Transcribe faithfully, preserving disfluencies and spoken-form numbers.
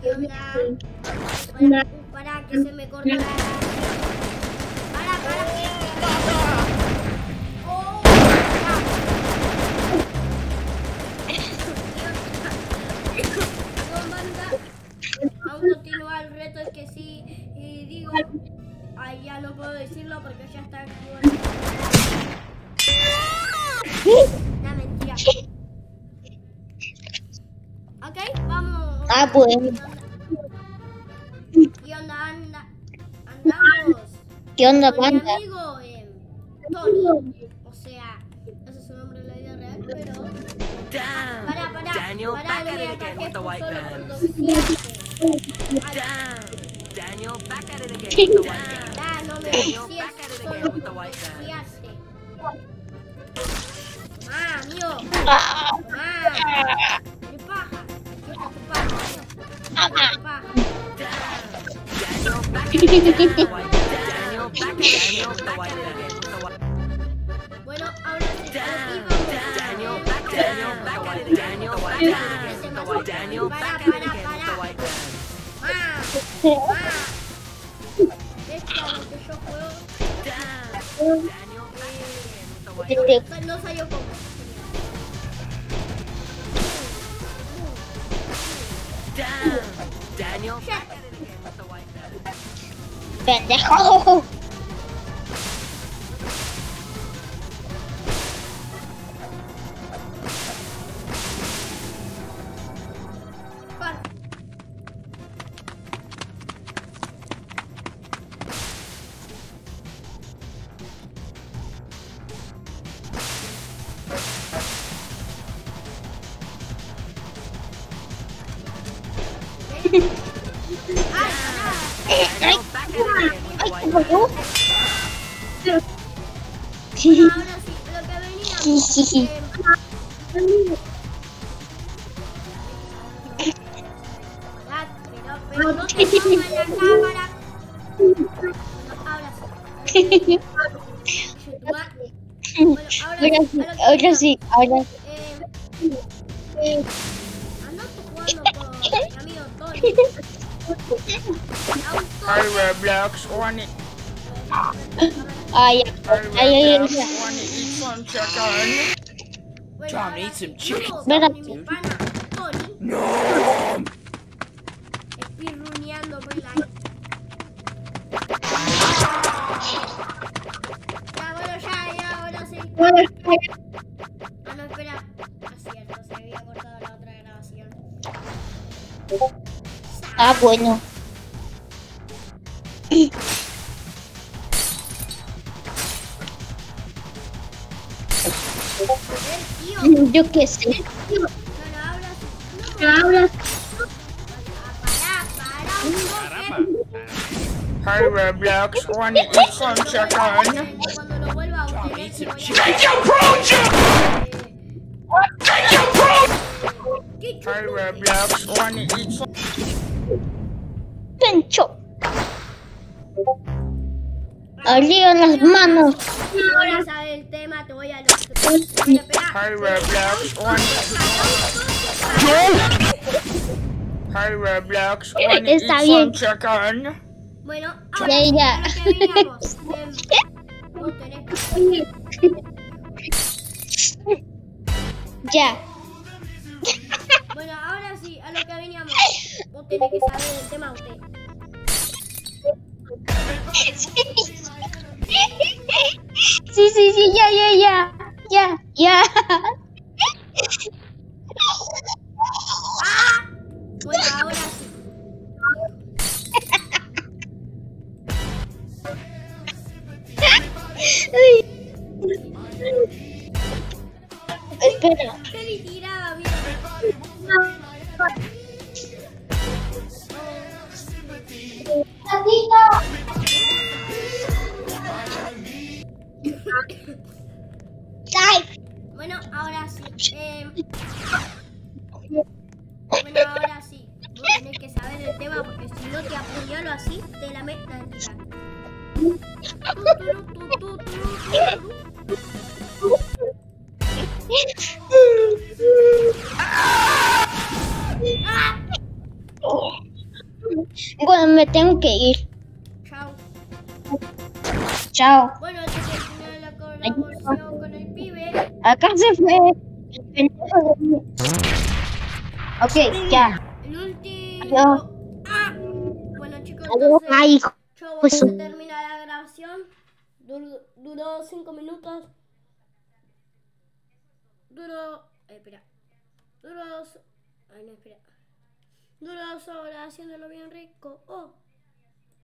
¿Qué onda? Para, para que se me corta la... Para, para. Oh, no manda. Aún continúa el reto, es que sí. Y digo, ay, ya no puedo decirlo porque ya está activo. Una mentira. Ok, vamos. Ah, bueno. ¿Qué onda? Anda, andamos. ¿Qué onda, Con mi panda? amigo eh, Tony. O sea, ese es su nombre en la vida real, pero. Damn! Para, para. Daniel, para, back le at voy it a again ataque with the white solo man. por doxiarte. Damn! Daniel, back at it again with the white man. Ah, no me Daniel, decías back at it solo again with por the white man. doxiarte. Ah, amigo. Ah, Ah, qué paja. ¿Qué es tu paja? ¿Qué es tu paja? Daniel, back at it again with the white man. Daniel, back at Daniel, back at it again with the white man. Bueno, ahora sí, Damn! aquí vamos. Daniel, back Daniel, back at it again. Daniel, back at it again with the white Daniel, back at it again with the white man. Ah, ah. Esto es lo que yo juego. Damn! Daniel, back at it again with the white man. No salió como. Damn! Daniel, back at it again with the white man. pendejo. Par. Daniel, back at it again with the white man. Bueno, ahora sí, lo que venía. Eh, ah, pero, pero no te pongas la cámara. Bueno, ahora sí. Bueno, Ahora ahora sí, sí, a lo que ahora sí, ahora sí. Eh, ando jugando con mi amigo Tony. Hi Roblox, wanna Ay, Hi ay, ay, Roblox, ay. wanna eat some chicken? Bueno, John, ahora eat sí, some chicken. luego Venga. con mi pana Tony, No. espirruneando por la... Ya, bueno, ya, ya, ahora sí. Ah, no, espera. Ah, cierto, se había cortado la otra grabación. Ah, bueno. A ver, tío. Yo qué sé. Bueno, ahora sí. No, Ahora para, para, para un toque. Hi Roblox, wanna eat some chicken? Cuando lo vuelva a John, obtener, eat te some voy chicken. a... Take your project! Take your project! ¿Qué Hi Roblox, wanna eat some? pencho. Arriba las manos. Ahora sabes el tema, te voy a... Bueno, espera. Hi Roblox, wanna Hi Roblox, wanna eat Está some bien. chicken? Bueno, Ya, ahora ya. a lo que veníamos. Em, vos tenés que... Ya. Bueno, ahora sí, a lo que veníamos. Vos tenés que saber el tema usted. Sí, sí, sí, ya, ya, ya. Ya, ya. ¡Ah! Bueno, ahora sí. Ay. Espera. ¿Qué le tiraba, mira? Ay. Bueno, ahora sí. Eh... Bueno, ahora sí. Vos tenés que saber el tema porque si no te apuñalo así, te la meto en tirar. Bueno, me tengo que ir. Chao. Chao. Bueno, este es el final de la colaboración con el pibe. Acá se fue el pendejo de mí. Ok, ya. El último. Adiós. ¡Ah! Bueno, chicos, Adiós. entonces. Ay, hijo. Chao, Pues, se termina la grabación. Dur- duró cinco minutos. Duró. Eh, espera. Duró dos. Ay, no, espera. Duró dos horas haciéndolo bien rico. Oh.